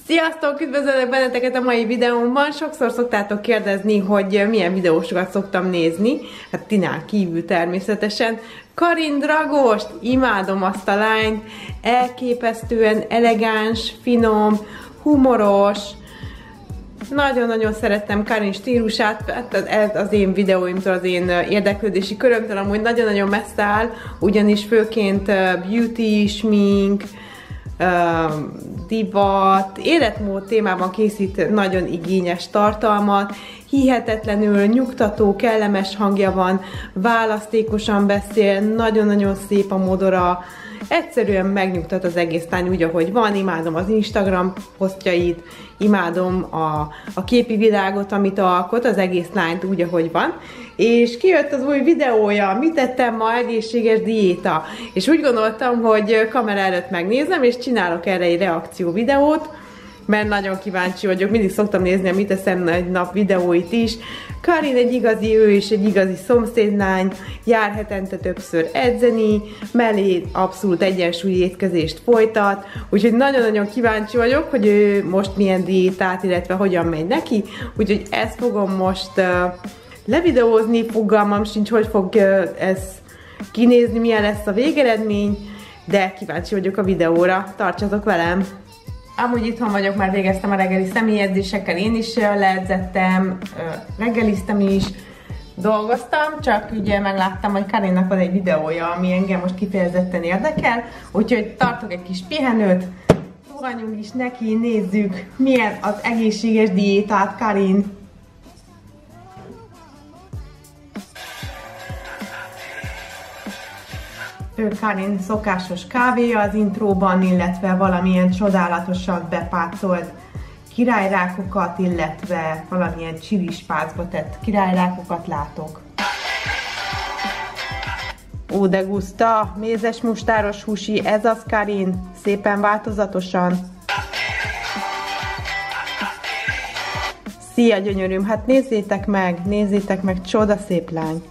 Sziasztok! Üdvözöllek benneteket a mai videómban. Sokszor szoktátok kérdezni, hogy milyen videósokat szoktam nézni. Hát Tinán kívül természetesen. Karin Dragost, imádom azt a lányt. Elképesztően elegáns, finom, humoros. Nagyon-nagyon szerettem Karin stílusát, hát az én videóimtól, az én érdeklődési körömtől amúgy nagyon-nagyon messze áll, ugyanis főként beauty, smink, divat, életmód témában készít nagyon igényes tartalmat, hihetetlenül nyugtató, kellemes hangja van, választékosan beszél, nagyon-nagyon szép a modora, egyszerűen megnyugtat az egész lány úgy, ahogy van, imádom az Instagram posztjait, imádom a képi világot, amit alkot, az egész lányt úgy, ahogy van, és kijött az új videója, mit tettem ma, egészséges diéta, és úgy gondoltam, hogy kamera előtt megnézem, és csinálok erre egy reakció videót, mert nagyon kíváncsi vagyok, mindig szoktam nézni a Mit teszem egy nap videóit is. Karin egy igazi, ő is egy igazi szomszédlány, jár hetente többször edzeni, mellé abszolút egyensúlyi étkezést folytat, úgyhogy nagyon-nagyon kíváncsi vagyok, hogy ő most milyen diétát, illetve hogyan megy neki, úgyhogy ezt fogom most levideózni, fogalmam sincs, hogy fog ez kinézni, milyen lesz a végeredmény, de kíváncsi vagyok a videóra, tartsatok velem! Amúgy itthon vagyok, már végeztem a reggeli személyedzésekkel, én is leedzettem, reggeliztem is, dolgoztam, csak ugye megláttam, hogy Karinnak van egy videója, ami engem most kifejezetten érdekel, úgyhogy tartok egy kis pihenőt, rohanjunk is neki, nézzük, milyen az egészséges diétát Karin. Karin szokásos kávéja az intróban, illetve valamilyen csodálatosat bepácolt királyrákokat, illetve valamilyen csilispácba tett királyrákokat látok. Ó, de guszta, mézes mustáros húsi, ez az Karin, szépen változatosan. Szia gyönyörűm, hát nézzétek meg, csodaszép lány.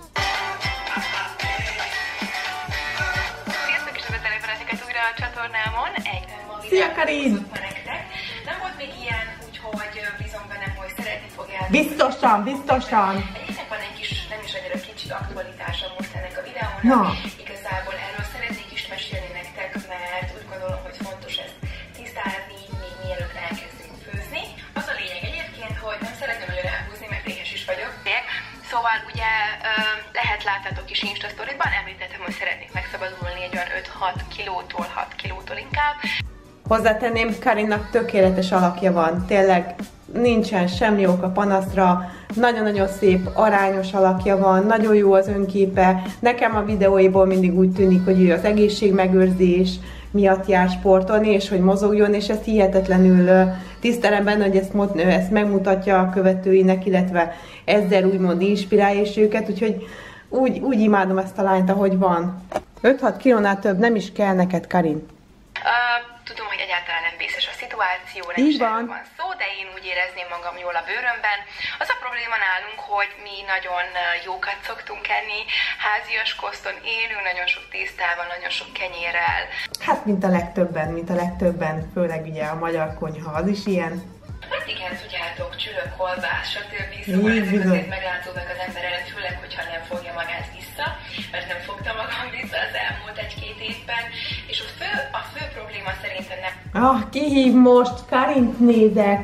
Szia Karin! Nem volt még ilyen, úgyhogy bízom benne, hogy szeretni fogják. Biztosan! Egyébként van egy kis, nem is annyira kicsi aktualitása most ennek a videónak. Na. Igazából erről szeretnék is mesélni nektek, mert úgy gondolom, hogy fontos ezt tisztázni, még mielőtt elkezdünk főzni. Az a lényeg egyébként, hogy nem szeretném nagyon elhúzni, mert éhes is vagyok. Szóval ugye lehet láttátok is Insta sztorikban, említettem, hogy szeretnék megszabadulni egy olyan 5-6 kilótól, 6 kilótól inkább. Hozzátenném, Karinnak tökéletes alakja van, tényleg nincsen semmi oka panaszra, nagyon-nagyon szép, arányos alakja van, nagyon jó az önképe. Nekem a videóiból mindig úgy tűnik, hogy ő az egészségmegőrzés miatt jár sportolni, és hogy mozogjon, és ezt hihetetlenül tisztelem benne, hogy ezt megmutatja a követőinek, illetve ezzel úgymond inspirálja is őket, úgyhogy úgy imádom ezt a lányt, ahogy van. 5-6 kilónál több nem is kell neked, Karin. Tudom, hogy egyáltalán nem vészes a szituáció, nem is erről van szó, de én úgy érezném magam jól a bőrömben. Az a probléma nálunk, hogy mi nagyon jókat szoktunk enni, házias koszton élünk, nagyon sok tésztával, nagyon sok kenyérrel. Hát mint a legtöbben, főleg ugye a magyar konyha az is ilyen. Hát igen, tudjátok, csülök, kolbász, stb. Szóval ezek azért meglátódnak az ember előtt, főleg, hogyha nem fogja magát vissza, mert nem fogta magam vissza az elmúlt 1-2 évben, és a fő probléma szerintem nem... Ki hív most? Karint nézek!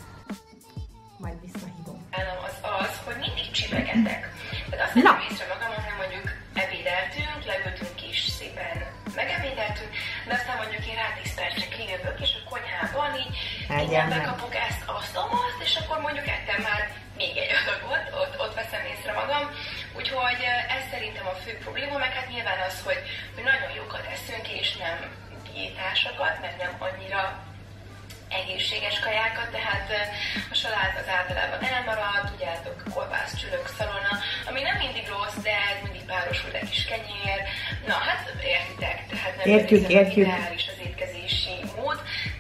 Majd visszahívom. Az, hogy mindig csipegetek. Tehát azt nem észre magamon, hogy mondjuk ebédeltünk, leültünk is szépen megebédeltünk, de aztán mondjuk én rá 10 percre kijövök, és a konyhában így mindjárt bekapok azt, és akkor mondjuk ettem már még egy adagot, ott veszem észre magam. Úgyhogy ez szerintem a fő probléma, meg hát nyilván az, hogy nagyon jókat eszünk, és nem diétásokat, meg nem annyira egészséges kajákat, tehát a salád az általában elmarad, tudjátok, kolbász, csülök, szalona, ami nem mindig rossz, de ez mindig párosul egy kis kenyér. Na hát értitek, tehát nem értjük. ideális az étkezési mód,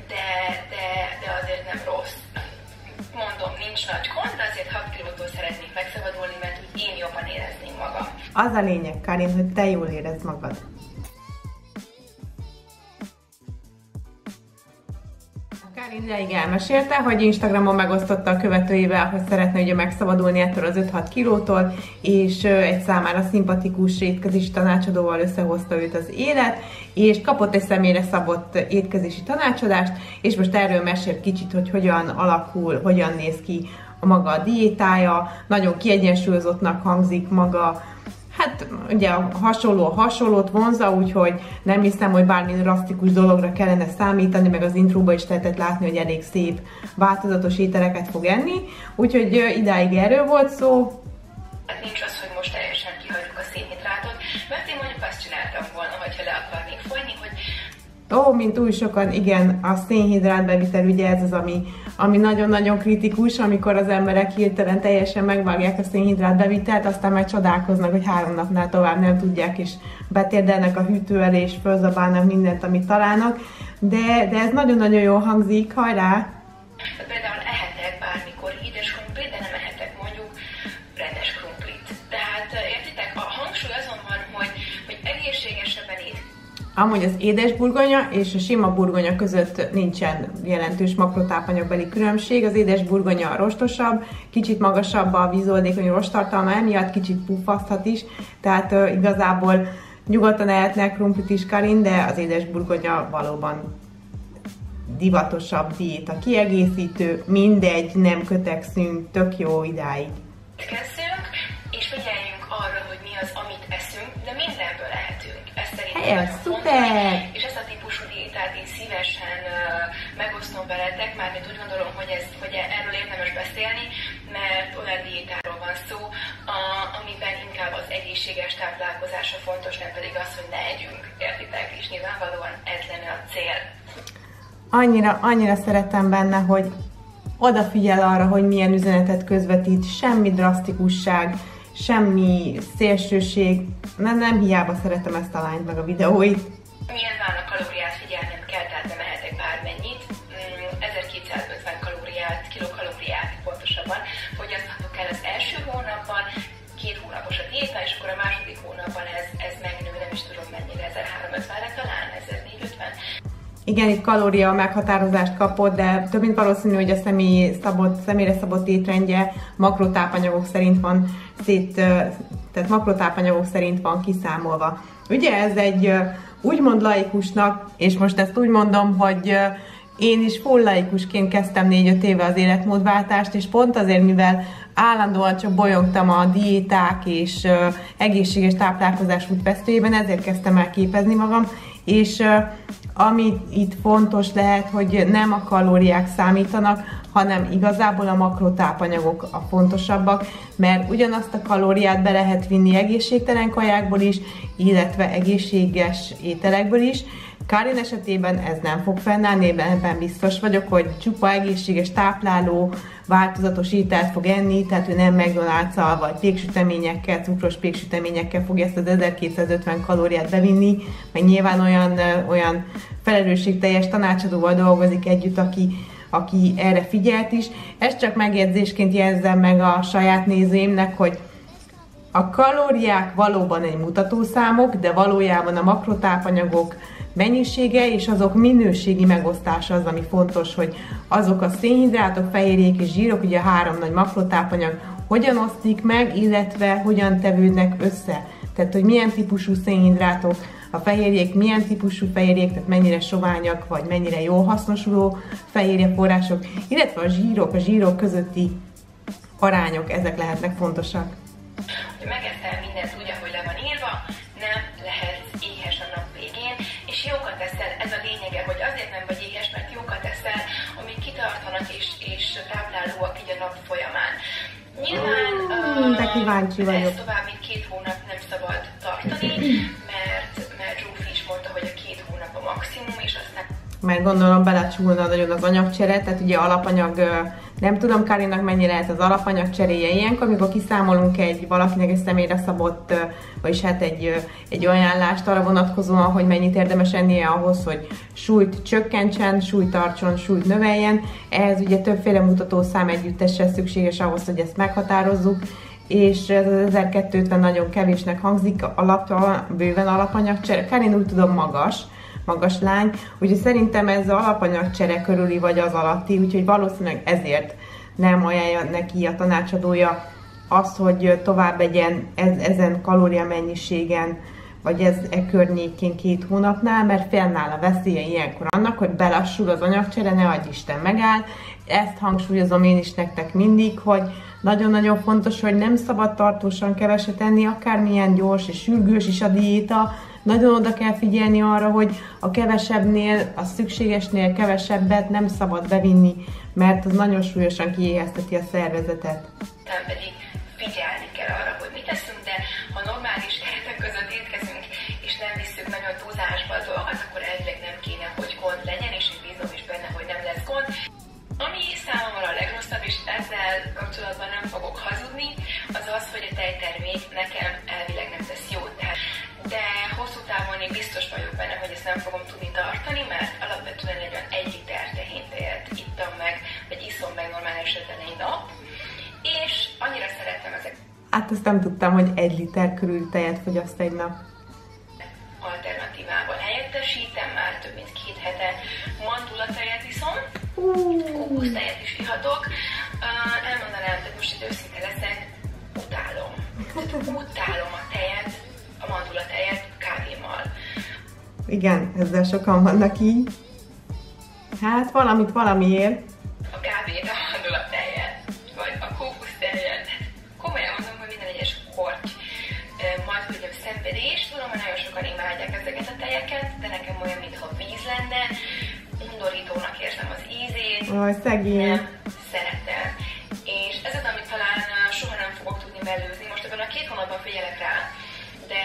de azért nem rossz. Mondom, nincs nagy gond, de azért 6 kilótól szeretnék megszabadulni, mert úgy én jobban érezném magam. Az a lényeg, Karin, hogy te jól érezd magad. Karin Idáig elmesélte, hogy Instagramon megosztotta a követőivel, hogy szeretne ugye megszabadulni ettől az 5-6 kilótól, és egy számára szimpatikus étkezési tanácsadóval összehozta őt az élet, és kapott egy személyre szabott étkezési tanácsadást, és most erről mesél kicsit, hogy hogyan alakul, hogyan néz ki a maga a diétája, nagyon kiegyensúlyozottnak hangzik maga. Hát ugye a hasonlót vonza, úgyhogy nem hiszem, hogy bármi drasztikus dologra kellene számítani, meg az intróba is lehetett látni, hogy elég szép, változatos ételeket fog enni, úgyhogy idáig erről volt szó. Hát nincs az, hogy most teljesen kihagyjuk a szénhidrátot, mert én mondjuk azt csináltam volna, hogyha le akarnék fogyni, hogy mint új sokan, igen, a szénhidrát bevitel, ugye ez az, ami nagyon-nagyon kritikus, amikor az emberek hirtelen teljesen megvágják a szénhidrát bevitelt, aztán majd csodálkoznak, hogy 3 napnál tovább nem tudják, és betérdelnek a hűtő elé, és fölzabálnak mindent, amit találnak, de ez nagyon-nagyon jól hangzik, hajrá! Például ehetek bármikor édes krumplit, de nem ehetek mondjuk rendes krumplit. Tehát értitek, a hangsúly azon van, hogy egészségesebben éd. Amúgy az édes burgonya és a sima burgonya között nincsen jelentős makrotápanyagbeli különbség. Az édes burgonya rostosabb, kicsit magasabb a vízoldékony rosttartalma, emiatt kicsit puffaszthat is, tehát igazából nyugodtan ehetnek krumplit is, Karin, de az édes burgonya valóban divatosabb diéta kiegészítő, mindegy, nem kötekszünk, tök jó idáig. Kezdünk, és figyeljünk arra, hogy mi az, amit eszünk, de mindenből lehetünk. Ez szerintem helyes, szuper! És ezt a típusú diétát én szívesen megosztom veletek, mármint úgy gondolom, hogy erről érdemes beszélni, mert olyan diétáról van szó, amiben inkább az egészséges táplálkozása fontos, nem pedig az, hogy ne együnk, értitek, és nyilvánvalóan ez lenne a cél. Annyira szeretem benne, hogy odafigyel arra, hogy milyen üzenetet közvetít, semmi drasztikusság, semmi szélsőség. Nem hiába szeretem ezt a lányt meg a videóit. Nyilván a kalóriát figyelnem kell, tehát nem ehetek bármennyit. 1250 kilokalóriát pontosabban fogyaszthatok el az első hónapban, 2 hónapos a diéta, és akkor a második hónapban ez megnő, nem is tudom mennyire, 1350-re talán, 1450. Igen, itt kalória meghatározást kapott, de több mint valószínű, hogy a személyre szabott étrendje makrotápanyagok szerint van tehát makrotápanyagok szerint van kiszámolva. Ugye ez egy úgymond laikusnak, és most ezt úgy mondom, hogy én is full laikusként kezdtem 4-5 éve az életmódváltást, és pont azért, mivel állandóan csak bolyongtam a diéták és egészséges táplálkozás útvesztőjében, ezért kezdtem el képezni magam, és ami itt fontos lehet, hogy nem a kalóriák számítanak, hanem igazából a makrotápanyagok a fontosabbak, mert ugyanazt a kalóriát be lehet vinni egészségtelen kajákból is, illetve egészséges ételekből is. Karin esetében ez nem fog fennállni, ebben biztos vagyok, hogy csupa egészséges tápláló, változatos ételt fog enni, tehát ő nem McDonald's-al vagy péksüteményekkel, cukros péksüteményekkel fogja ezt az 1250 kalóriát bevinni, meg nyilván olyan felelősségteljes tanácsadóval dolgozik együtt, aki erre figyelt is. Ezt csak megjegyzésként jelzem meg a saját nézőimnek, hogy a kalóriák valóban egy mutatószámok, de valójában a makrotápanyagok mennyisége és azok minőségi megosztása az, ami fontos, hogy azok a szénhidrátok, fehérjék és zsírok, ugye a 3 nagy makrotápanyag, hogyan osztik meg, illetve hogyan tevődnek össze. Tehát, hogy milyen típusú szénhidrátok, a fehérjék milyen típusú fehérjék, tehát mennyire soványak, vagy mennyire jól hasznosuló fehérjeforrások, illetve a zsírok közötti arányok, ezek lehetnek fontosak. Hogy megeszel mindent úgy, ahogy le van írva, nem lehetsz éhes a nap végén, és jókat eszel, ez a lényege, hogy azért nem vagy éhes, mert jókat eszel, amik kitartanak és táplálóak így a nap folyamán. Nyilván de kíváncsi vagyok. ezt tovább mint 2 hónap nem szabad tartani, mert Zsófi is mondta, hogy a 2 hónap a maximum, és aztán mert gondolom belecsúlna nagyon az anyagcsere, tehát ugye alapanyag, nem tudom Karinnak mennyi lehet az alapanyag cseréje ilyenkor, amikor kiszámolunk valakinek egy személyre szabott, vagyis hát egy ajánlást arra vonatkozóan, hogy mennyit érdemes ennie ahhoz, hogy súlyt csökkentsen, súlyt tartson, súlyt növeljen. Ehhez ugye többféle mutatószám együttesen szükséges ahhoz, hogy ezt meghatározzuk, és ez az 1250 nagyon kevésnek hangzik, bőven alapanyagcsere. Karin úgy tudom magas, magas lány, úgyhogy szerintem ez alapanyagcsere körüli vagy az alatti, úgyhogy valószínűleg ezért nem ajánlja neki a tanácsadója azt, hogy tovább egyen ezen kalóriamennyiségen, vagy ez környékén 2 hónapnál, mert fennáll a veszélye ilyenkor annak, hogy belassul az anyagcsere, ne adj Isten megáll. Ezt hangsúlyozom én is nektek mindig, hogy nagyon-nagyon fontos, hogy nem szabad tartósan keveset enni, akármilyen gyors és sürgős is a diéta. Nagyon oda kell figyelni arra, hogy a kevesebbnél, a szükségesnél kevesebbet nem szabad bevinni, mert az nagyon súlyosan kiéhezteti a szervezetet. Pedig figyelni kell arra, hogy mit teszünk, de ha normális keretek között étkezünk, és nem visszük nagyon túlzásba a dolgokat, akkor elvileg nem kéne, hogy gond legyen, és én bízom is benne, hogy nem lesz gond. Ami számomra a legrosszabb, és ezzel kapcsolatban nem fogok hazudni, az az, hogy a tejtermék nekem elvileg nem tesz jót. De hosszú távon én biztos vagyok benne, hogy ezt nem fogom tudni tartani, mert alapvetően egy olyan 1 liter tehéntejet ittam meg, vagy iszom meg normál esetben egy nap, és annyira szeretem ezek. Hát azt nem tudtam, hogy 1 liter körül tejet fogyaszt egy nap. Alternatívával helyettesítem, már több mint 2 hete mandulatejet iszom, kókusztejet is ihatok. Elmondanám, hogy most itt őszinte leszek, utálom. Utálom a tejet, a mandulatejet kávémmal. Igen, ezzel sokan vannak így. Hát valamit valamiért. A kávét, a mandulatejet, vagy a kókusztejet. Komolyan mondom, hogy minden egyes korty majd küldöm szenvedés. Tudom, hogy nagyon sokan imádják ezeket a tejeket, de nekem olyan, mintha víz lenne. Undorítónak érzem az ízét. Aj, szegény. Nem szeretem. És ez az, amit talán soha nem fogok tudni mellőzni. Most ebben a 2 hónapban figyelek rá, de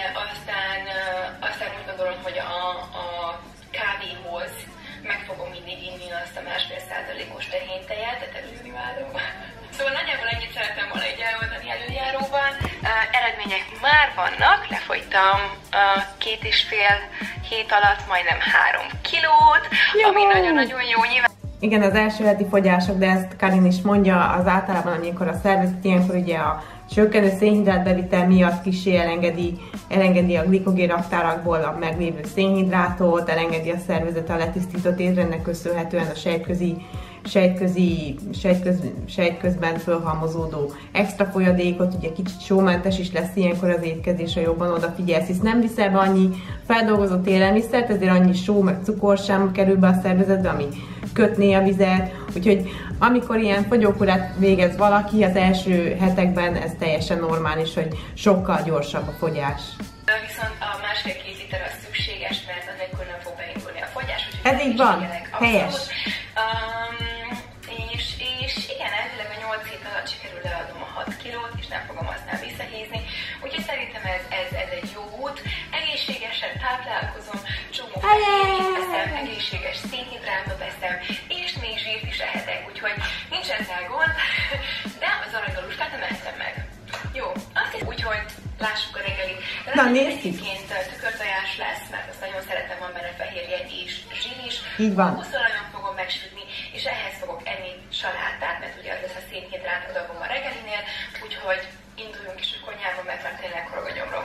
aztán úgy gondolom, hogy a kávéhoz meg fogom mindig inni azt a 1,5%-os tehéntejet, de terülni várom. Szóval nagyjából ennyit szeretem volna így elmondani előjáróban. Eredmények már vannak, lefogytam 2,5 hét alatt majdnem 3 kilót, ami nagyon-nagyon jó nyilván. Igen, az első heti fogyások, de ezt Karin is mondja, az általában, amikor a szervezet ilyenkor ugye a csökkenő szénhidrátbevitel miatt kissé elengedi a glikogén raktárakból a meglévő szénhidrátot, elengedi a szervezet a letisztított étrendnek köszönhetően a sejtközben fölhalmozódó extra folyadékot, ugye kicsit sómentes is lesz ilyenkor az étkezés, ha jobban odafigyelsz, hisz nem viszel be annyi feldolgozott élelmiszert, ezért annyi só meg cukor sem kerül be a szervezetbe, ami kötné a vizet, úgyhogy amikor ilyen fogyókurát végez valaki, az első hetekben ez teljesen normális, hogy sokkal gyorsabb a fogyás. Viszont a 1,5-2 liter az szükséges, mert annélkül nem fog beindulni a fogyás. Ez így van, helyes. És igen, elvileg a 8 hét alatt sikerül leadnom a 6 kilót, és nem fogom aztán visszahízni. Úgyhogy szerintem ez egy jó út. Egészségesen táplálkozom, csomó fehérjét veszem, egészséges szénhidrátot veszem, és még zsírt is ehetek, úgyhogy nincs ezzel gond, de az aranylustát nem ehetem meg. Jó, azt is úgy, hogy lássuk a reggelit. Na, nézzük! Egyébként tükörtojás lesz, mert azt nagyon szeretem, van benne fehérje és zsír is. Így van. Húszalajon fogom megsütni, és ehhez fogok enni salátát, mert ugye az lesz a szénhidrát adagom a reggelinél, úgyhogy induljunk is a konyhába, mert már tényleg horog a gyomrom.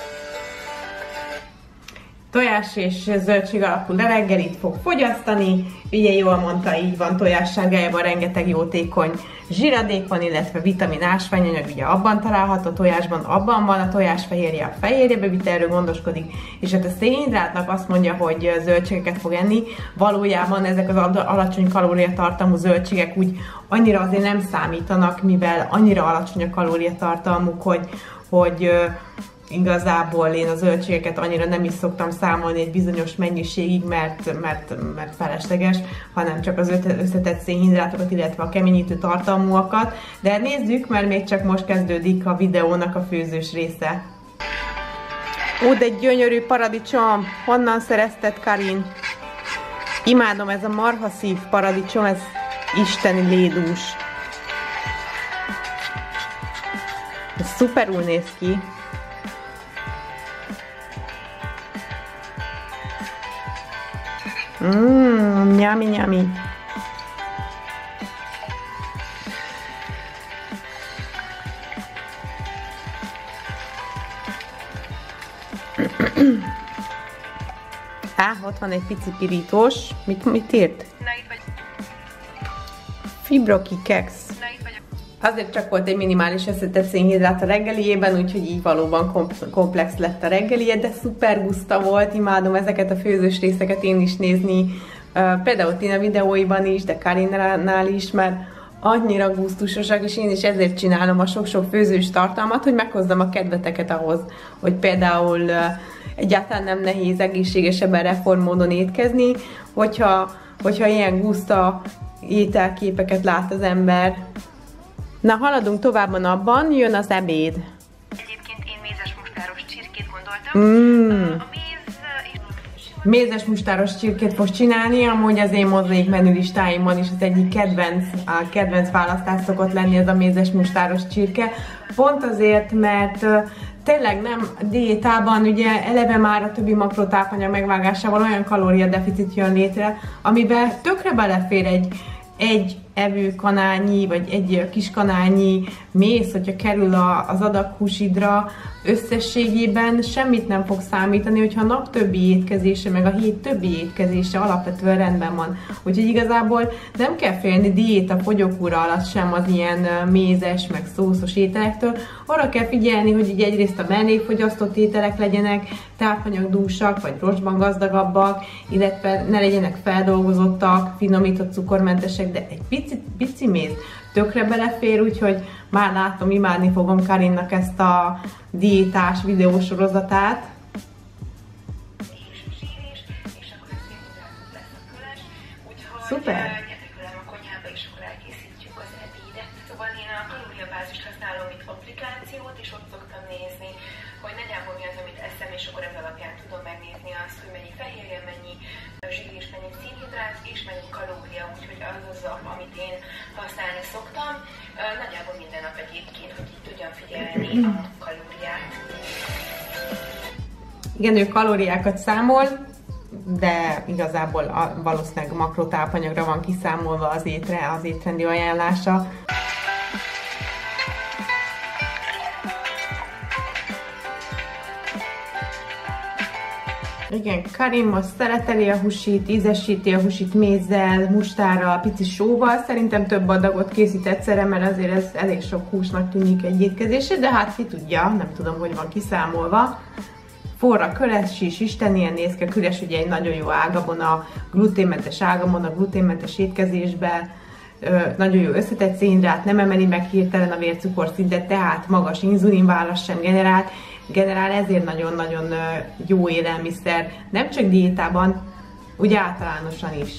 Tojás és zöldség alapú reggelit fog fogyasztani, ugye jól mondta, így van, tojássárgájában rengeteg jótékony zsíradék van, illetve vitamin ásványanyag, ugye abban található, tojásban abban van, a tojásfehérje a fehérjebevitelről gondoskodik, és hát a szénhidrátnak azt mondja, hogy zöldségeket fog enni, valójában ezek az alacsony kalóriatartalmú zöldségek úgy annyira azért nem számítanak, mivel annyira alacsony a kalóriatartalmuk, hogy igazából én a zöldségeket annyira nem is szoktam számolni egy bizonyos mennyiségig, mert felesleges, hanem csak az összetett szénhidrátokat, illetve a keményítő tartalmúakat. De nézzük, mert még csak most kezdődik a videónak a főzős része. Ó, de gyönyörű paradicsom! Honnan szerezted, Karin? Imádom, ez a marhaszív paradicsom, ez isteni lédús. Ez szuperul néz ki. Nyami, nyami. Ott van egy pici pirítós. Mit írt? Na, itt vagy. Fibroki keks. Na, itt vagyok. Azért csak volt egy minimális összetett szénhidrát a reggeliében, úgyhogy így valóban komplex lett a reggelije, de szuper guszta volt, imádom ezeket a főzős részeket én is nézni, például Tina videóiban is, de Karinnál is, mert annyira gusztusosak, és én is ezért csinálom a sok-sok főzős tartalmat, hogy meghozzam a kedveteket ahhoz, hogy például egyáltalán nem nehéz egészségesebben reformmódon étkezni, hogyha ilyen guszta ételképeket lát az ember. Na, haladunk tovább a napban, jön az ebéd. Egyébként én mézes mustáros csirkét gondoltam. A Mézes mustáros csirkét fogsz csinálni, amúgy az én mozaik menülistáimon is az egyik kedvenc választás szokott lenni ez a mézes mustáros csirke. Pont azért, mert tényleg nem diétában, ugye eleve már a többi makrotápanyag megvágásával olyan kalóriadeficit jön létre, amiben tökre belefér egy evőkanálnyi, vagy egy kis kanálnyi méz, hogyha kerül az adag húsidra, összességében semmit nem fog számítani, hogyha a nap többi étkezése, meg a hét többi étkezése alapvetően rendben van. Úgyhogy igazából nem kell félni diéta fogyókúra alatt sem az ilyen mézes, meg szószos ételektől. Arra kell figyelni, hogy így egyrészt a mellékfogyasztott ételek legyenek, tápanyagdúsak, vagy rostban gazdagabbak, illetve ne legyenek feldolgozottak, finomított cukormentesek, de egy pici méz tökre belefér, úgyhogy már látom, imádni fogom Karinnak ezt a diétás videósorozatát. Szuper! Gyertek velem a konyhába, és akkor elkészítjük az ebédet. Szóval én a kalóriabázist használom, mint applikációt, és ott szoktam nézni, hogy nagyjából mi az, amit eszem, és akkor ez alapján tudom megnézni azt, hogy mennyi fehérje, mennyi zsír és mennyi szénhidrát, és mennyi kalória, úgyhogy az az, amit én használni szoktam. Nagyjából minden nap egyébként, hogy így tudjam figyelni a kalóriát. Igen, ő kalóriákat számol, de igazából valószínűleg makrotápanyagra van kiszámolva az étrendi ajánlása. Igen, Karin most szereteli a húsit, ízesíti a húsit mézzel, mustárral, pici sóval. Szerintem több adagot készít egyszerre, mert azért ez elég sok húsnak tűnik egy étkezésre, de hát ki tudja, nem tudom, hogy van kiszámolva. Forra köres is, Isten ilyen néz ki, a küres ugye egy nagyon jó ágabona, gluténmentes ágabona, gluténmentes étkezésbe, nagyon jó összetett szénhidrát, nem emeli meg hirtelen a vércukorszintet, tehát magas inzulinválaszt sem generál, ezért nagyon-nagyon jó élelmiszer, nem csak diétában, úgy általánosan is.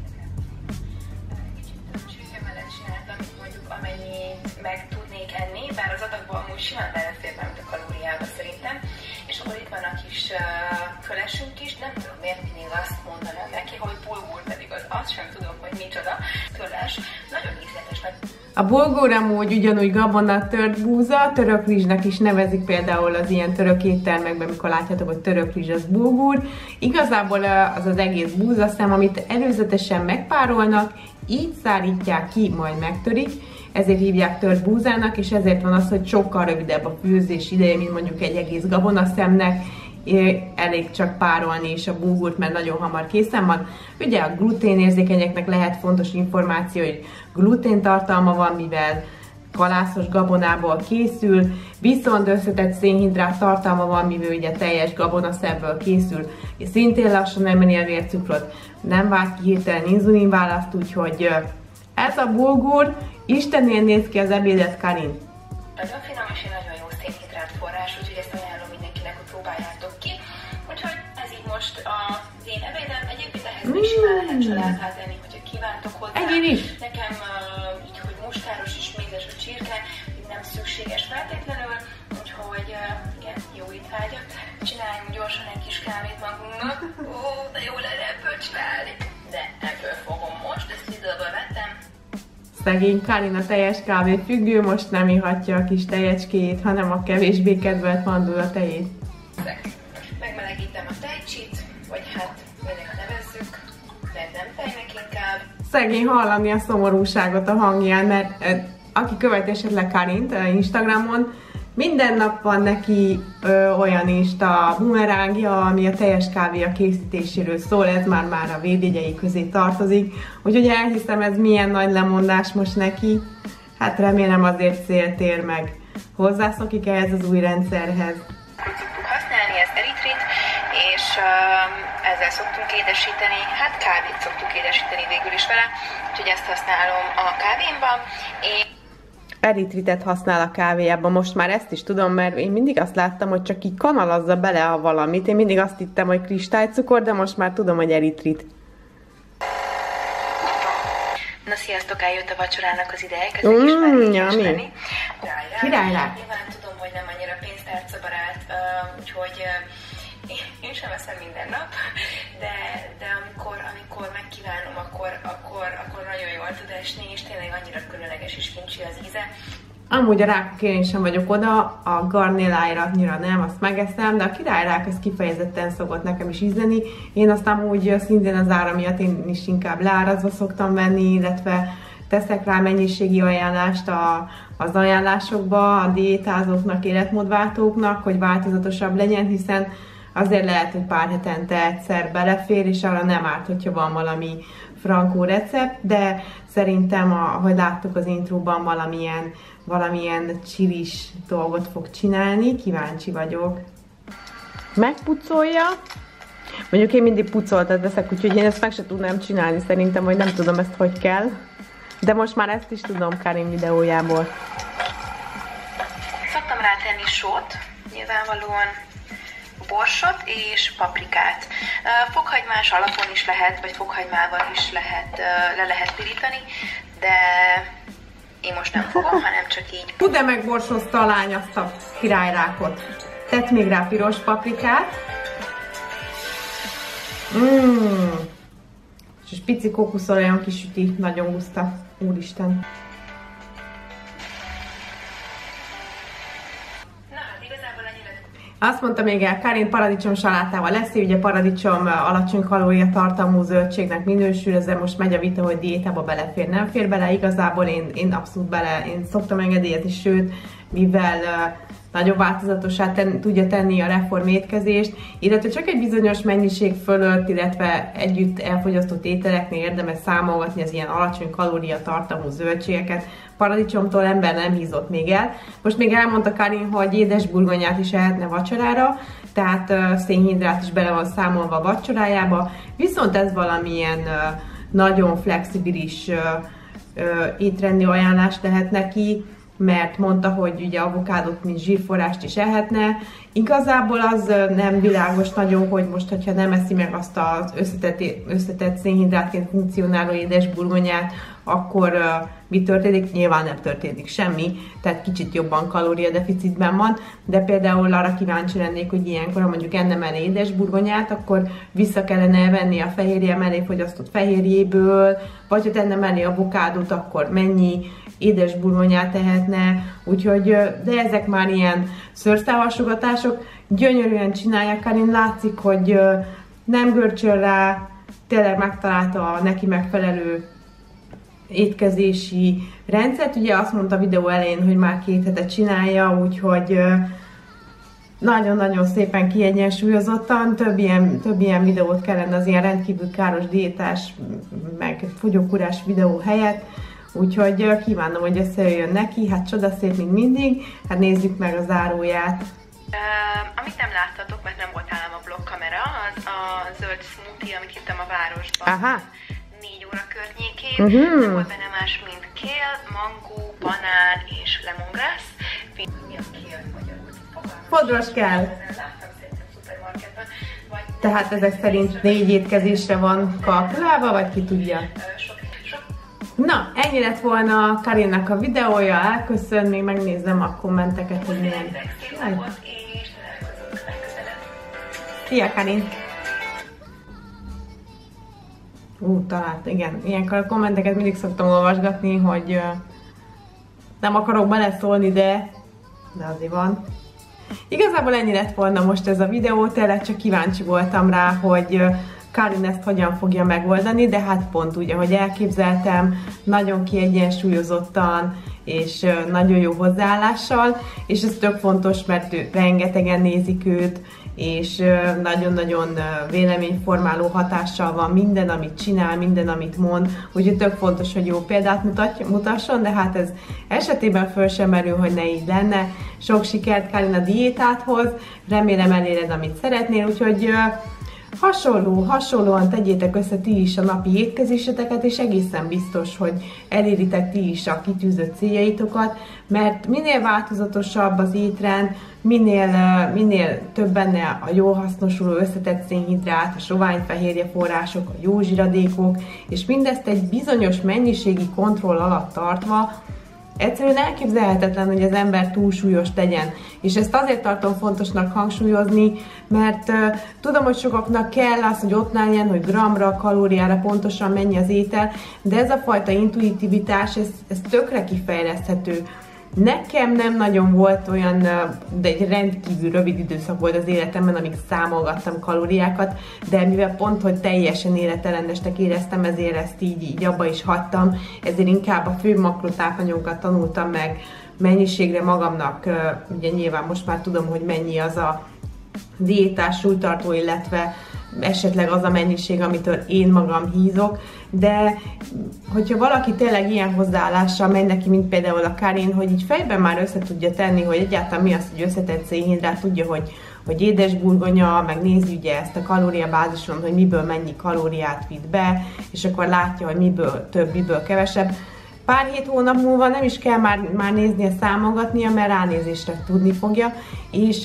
Csirke mellett csináltam, mondjuk amennyit meg tudnék enni, bár az adagban amúgy simán belefér, mint a kalóriába szerintem. És akkor itt van a kis kölesünk is, nem tudom miért mindig azt mondanám neki, hogy bulgur, pedig azt sem tudom, hogy micsoda. Köles, nagyon ízletes, mert a bulgur amúgy ugyanúgy gabona, tört búza, török rizsnek is nevezik például az ilyen török éttermekben, amikor látjátok, hogy török rizs az bulgur. Igazából az az egész búzaszem, amit előzetesen megpárolnak, így szárítják ki, majd megtörik, ezért hívják tört búzának, és ezért van az, hogy sokkal rövidebb a főzés ideje, mint mondjuk egy egész gabonaszemnek. Elég csak párolni is a bulgurt, mert nagyon hamar készen van. Ugye a gluténérzékenyeknek lehet fontos információ, hogy gluténtartalma van, mivel kalászos gabonából készül, viszont összetett szénhidrát tartalma van, mivel ugye teljes gabonaszemből készül, és szintén lassan emeli a vércukrot, nem vált ki hirtelen inzulinválaszt, úgyhogy ez a bulgur, Istennél néz ki az ebédet, Karin. Nagyon finom és egy nagyon jó szénhidrát forrás, úgyhogy ezt ajánlom mindenkinek, hogy próbáljátok ki. Úgyhogy ez így most az én ebédem. Egyébként ehhez még simán lehet családhát enni, hogyha kívántok hozzá. Egyén is. Nekem így, hogy mustáros és mézes a csirke, így nem szükséges feltétlenül, úgyhogy igen, jó étvágyat. Csináljunk gyorsan egy kis kávét magunknak. Ó, de jó lenne ebből csinálni. De ebből fogom most, ezt időből vettem. Szegény Karin a teljes kávé függő, most nem ihatja a kis tejecskét, hanem a kevésbé kedvelt mandula tejét. Megmelegítem a tejcsit, vagy hát minek nevezzük, de nem tejnek inkább. Szegény hallani a szomorúságot a hangján, mert aki követi esetleg Karint Instagramon, Minden nap van neki olyan Insta bumerángja, ami a teljes kávéja készítéséről szól, ez már a védjegyei közé tartozik. Úgyhogy elhiszem, ez milyen nagy lemondás most neki. Hát remélem azért célt ér meg. Hozzászokik ehhez az új rendszerhez. Szoktuk használni, ez eritrit, és ezzel szoktunk édesíteni, hát kávét szoktuk édesíteni végül is vele, úgyhogy ezt használom a kávémban. Eritritet használ a kávéjában, most már ezt is tudom, mert én mindig azt láttam, hogy csak így kanalazza bele a valamit. Én mindig azt hittem, hogy kristálycukor, de most már tudom, hogy eritrit. Na sziasztok, eljött a vacsorának az ideje, kezdjük is már éhes lenni. Királyrá! Nyilván tudom, hogy nem annyira pénztárcabarát, úgyhogy én sem veszem minden nap, de amikor megkívánom, akkor nagyon jól tud esni, és tényleg annyira különleges és kincsi az íze. Amúgy a rákok én sem vagyok oda, a garnélájratnyira nem, azt megeszem, de a királyrák az kifejezetten szokott nekem is ízleni. Én aztán úgy szintén az ára miatt én is inkább leárazva szoktam venni, illetve teszek rá mennyiségi ajánlást az ajánlásokba, a diétázóknak, életmódváltóknak, hogy változatosabb legyen, hiszen azért lehet, hogy pár hetente egyszer belefér, és arra nem árt, hogyha van valami frankó recept, de szerintem, ahogy láttuk az intróban, valamilyen csilis dolgot fog csinálni, kíváncsi vagyok. Megpucolja. Mondjuk én mindig pucoltat veszek, úgyhogy én ezt meg se tudnám csinálni szerintem, vagy nem tudom ezt, hogy kell. De most már ezt is tudom Karin videójából. Szoktam rátenni sót, nyilvánvalóan borsot és paprikát. Fokhagymás alapon is lehet, vagy fokhagymával is le lehet pirítani, de én most nem fogom, hanem csak így. Tud-e megborsozta a lány azt a királyrákot? Tett még rá piros paprikát. És pici kókuszolajon kisüti, nagyon guszta. Úristen. Azt mondta még el, Karin paradicsom salátával lesz, ugye paradicsom alacsony kalóriatartalmú zöldségnek minősül, ezzel most megy a vita, hogy diétába belefér, nem fér bele, igazából én abszolút én szoktam engedélyezni, sőt, mivel nagyobb változatosá tudja tenni a reform étkezést, illetve csak egy bizonyos mennyiség fölött, illetve együtt elfogyasztott ételeknél érdemes számolgatni az ilyen alacsony kalóriatartalmú zöldségeket. Paradicsomtól ember nem hízott még el. Most még elmondta Karin, hogy édesburgonyát is ehetne vacsorára, tehát szénhidrát is bele van számolva a vacsorájába, viszont ez valamilyen nagyon flexibilis étrendi ajánlás lehet neki, mert mondta, hogy ugye avokádot, mint zsírforrást is ehetne. Igazából az nem világos nagyon, hogy most, hogyha nem eszi meg azt az összetett szénhidrátként funkcionáló édesburgonyát, akkor mi történik? Nyilván nem történik semmi, tehát kicsit jobban kalóriadeficitben van, de például arra kíváncsi lennék, hogy ilyenkor, ha mondjuk enne mellé édesburgonyát, akkor vissza kellene venni a fehérje mellé fogyasztott fehérjéből, vagy ha tenne mellé avokádót, akkor mennyi édesburgonyát tehetne, úgyhogy, de ezek már ilyen szőrszálhasogatások, gyönyörűen csinálják, Karin, látszik, hogy nem görcsöl rá, tényleg megtalálta a neki megfelelő étkezési rendszert, ugye azt mondta a videó elején, hogy már 2 hete csinálja, úgyhogy nagyon-nagyon szépen kiegyensúlyozottan, több ilyen videót kellene az ilyen rendkívül káros diétás, meg fogyókúrás videó helyett, úgyhogy kívánom, hogy összejöjjön neki, hát csodaszép, mint mindig, hát nézzük meg a záróját. Amit nem láttatok, mert nem volt nálam a vlogkamera, az a zöld smoothie, amit hittem a városban. Aha. 4 óra környékén. Nem volt benne más, mint kél, mangó, banán és lemongrass. Mi a kél magyarul? Fodros kell. Tehát ezek szerint 4 étkezésre van kalkulálva, vagy ki tudja? Na, ennyi lett volna Karinnak a videója, elköszön, még megnézem a kommenteket, hogy milyen. Szia, Karin! Talált, igen. Ilyenkor a kommenteket mindig szoktam olvasgatni, hogy nem akarok beleszólni, de azért van. Igazából ennyi lett volna most ez a videó, tényleg csak kíváncsi voltam rá, hogy Karin ezt hogyan fogja megoldani, de hát pont úgy, ahogy elképzeltem, nagyon kiegyensúlyozottan, és nagyon jó hozzáállással, és ez tök fontos, mert rengetegen nézik őt, és nagyon-nagyon véleményformáló hatással van minden, amit csinál, minden, amit mond, úgyhogy tök fontos, hogy jó példát mutasson, de hát ez esetében föl sem merül, hogy ne így lenne. Sok sikert Karin a diétádhoz, remélem eléred, amit szeretnél, úgyhogy hasonlóan tegyétek össze ti is a napi étkezéseteket, és egészen biztos, hogy eléritek ti is a kitűzött céljaitokat, mert minél változatosabb az étrend, minél több benne a jól hasznosuló összetett szénhidrát, a soványfehérje források, a jó zsiradékok, és mindezt egy bizonyos mennyiségi kontroll alatt tartva, egyszerűen elképzelhetetlen, hogy az ember túlsúlyos legyen. És ezt azért tartom fontosnak hangsúlyozni, mert tudom, hogy sokaknak kell az, hogy ott legyen, hogy gramra, kalóriára pontosan mennyi az étel, de ez a fajta intuitivitás, ez tökre kifejleszthető. Nekem nem nagyon volt olyan, de egy rendkívül rövid időszak volt az életemben, amíg számolgattam kalóriákat, de mivel pont, hogy teljesen életellenesnek éreztem, ezért ezt így abba is hagytam, ezért inkább a fő makrotápanyagokat tanultam meg mennyiségre magamnak, ugye nyilván most már tudom, hogy mennyi az a diétás súlytartó, illetve esetleg az a mennyiség, amitől én magam hízok, de hogyha valaki tényleg ilyen hozzáállással megy neki, mint például a Karin, hogy így fejben már össze tudja tenni, hogy egyáltalán mi az, hogy összetett szénhidrát, tudja, hogy édesburgonya, meg nézi ugye ezt a kalóriabázison, hogy miből mennyi kalóriát vitt be, és akkor látja, hogy miből több, miből kevesebb. Pár hét hónap múlva nem is kell már néznie, számolgatnia, mert ránézésre tudni fogja, és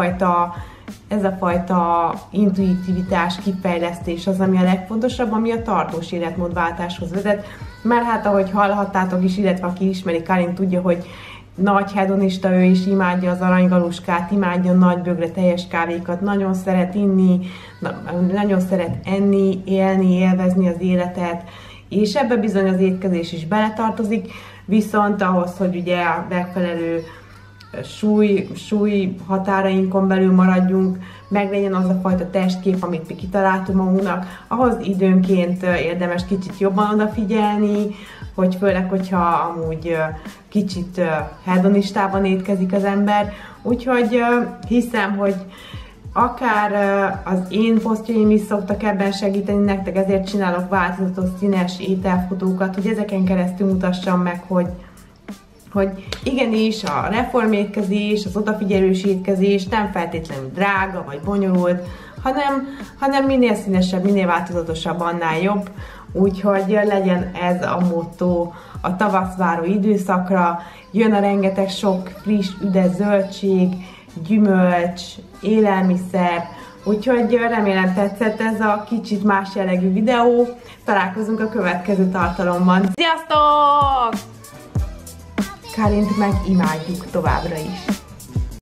ez a fajta intuitivitás, kifejlesztés az, ami a legfontosabb, ami a tartós életmódváltáshoz vezet. Mert hát, ahogy hallhattátok is, illetve aki ismeri Karin, tudja, hogy nagy hedonista, ő is imádja az aranygaluskát, imádja nagy bögre teljes kávékat, nagyon szeret inni, nagyon szeret enni, élni, élvezni az életet, és ebbe bizony az étkezés is beletartozik, viszont ahhoz, hogy ugye a megfelelő súly határainkon belül maradjunk, meglegyen az a fajta testkép, amit mi kitaláltunk magunknak, ahhoz időnként érdemes kicsit jobban odafigyelni, hogy főleg, hogyha amúgy kicsit hedonistában étkezik az ember. Úgyhogy hiszem, hogy akár az én posztjaim is szoktak ebben segíteni nektek, ezért csinálok változatos színes ételfotókat, hogy ezeken keresztül mutassam meg, hogy igenis a reformétkezés, az odafigyelős étkezés nem feltétlenül drága vagy bonyolult, hanem minél színesebb, minél változatosabb, annál jobb. Úgyhogy legyen ez a motto a tavasz váró időszakra. Jön a rengeteg sok friss, üdes zöldség, gyümölcs, élelmiszer, úgyhogy remélem tetszett ez a kicsit más jellegű videó. Találkozunk a következő tartalomban. Sziasztok! Karint meg imádjuk továbbra is.